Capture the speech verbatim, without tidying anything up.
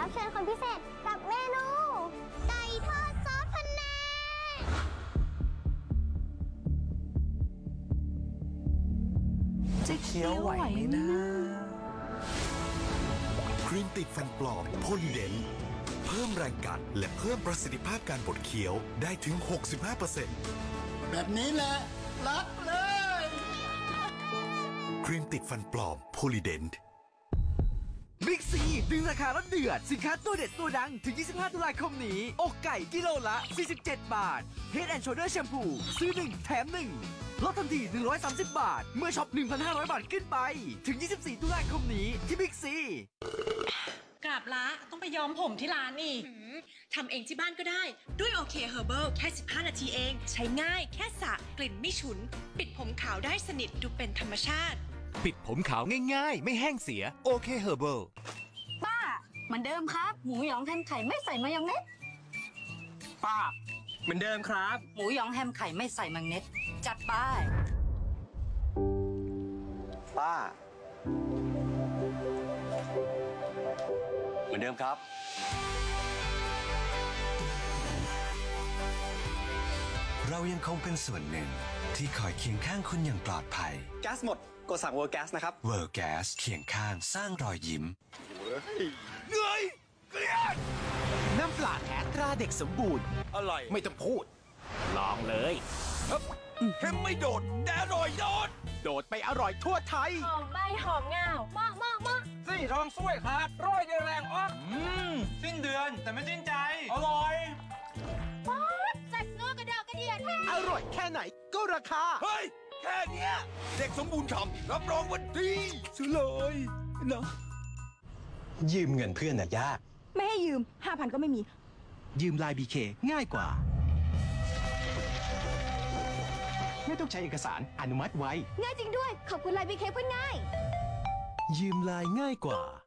รับเชิญคนพิเศษกับเมนูไก่ทอดซอสพะแนงจะเคี้ยวไหวไหมนะครีมติดฟันปลอมโพลีเดนเพิ่มแรงกัดและเพิ่มประสิทธิภาพการบดเคี้ยวได้ถึง หกสิบห้าเปอร์เซ็นต์แบบนี้แหละรักเลยครีมติดฟันปลอมโพลีเดนบิ๊กซีดึงราคาลดเดือดสินค้าตัวเด็ดตัวดังถึงยี่สิบห้าตุลาคมนี้อกไก่กิโลละสี่สิบเจ็ดบาท Head and Shoulder แชมพูซื้อหนึ่งแถมหนึ่งลดทันทีหนึ่งร้อยสามสิบบาทเมื่อช็อป หนึ่งพันห้าร้อย บาทขึ้นไปถึงยี่สิบสี่ตุลาคมนี้ที่บิ๊กซีกราบละต้องไปย้อมผมที่ร้านอีกทำเองที่บ้านก็ได้ด้วยโอเคเฮอร์เบิลแค่สิบห้านาทีเองใช้ง่ายแค่สระกลิ่นไม่ฉุนปิดผมขาวได้สนิทดูเป็นธรรมชาติปิดผมขาวง่ายๆไม่แห้งเสียโอเคเฮอร์เบิลป้าเหมือนเดิมครับหมูหยองแฮมไข่ไม่ใส่มายองเนสป้าเหมือนเดิมครับหมูหยองแฮมไข่ไม่ใส่มายองเนสจัดไปป้าเหมือนเดิมครับเรายังคงเป็นส่วนหนึ่งที่คอยเคียงข้างคุณอย่างปลอดภัยแก๊สหมดกดสั่งเวอร์แก๊สนะครับเวอร์แก๊สเคียงข้างสร้างรอยยิ้มเหนื่อยเกลียดน้ำปลาแท้ตราเด็กสมบูรณ์อร่อยไม่ต้องพูดลองเลยเค็มไม่โดดแต่อร่อยโดดโดดไปอร่อยทั่วไทยหอมใบหอมเงาเหมาะเหมาะเหมาะสี่ทองช่วยครับร้อยเดียวแรงออกสิ้นเดือนแต่ไม่สิ้นใจอร่อยป๊อดจัดงอกระดอกกระเดียดแท้อร่อยแค่ไหนก็ราคาเฮ้ยแค่เนี้ยเด็กสมบูรณ์ฉ่ำรับรองวันดีซื้อเลยเนาะยืมเงินเพื่อนน่ะยากไม่ให้ยืม ห้าพัน ก็ไม่มียืมไลน์ บี เค ง่ายกว่าไม่ต้องใช้เอกสารอนุมัติไว้ง่ายจริงด้วยขอบคุณไลน์บีเคเพื่อนง่ายยืมไลน์ง่ายกว่า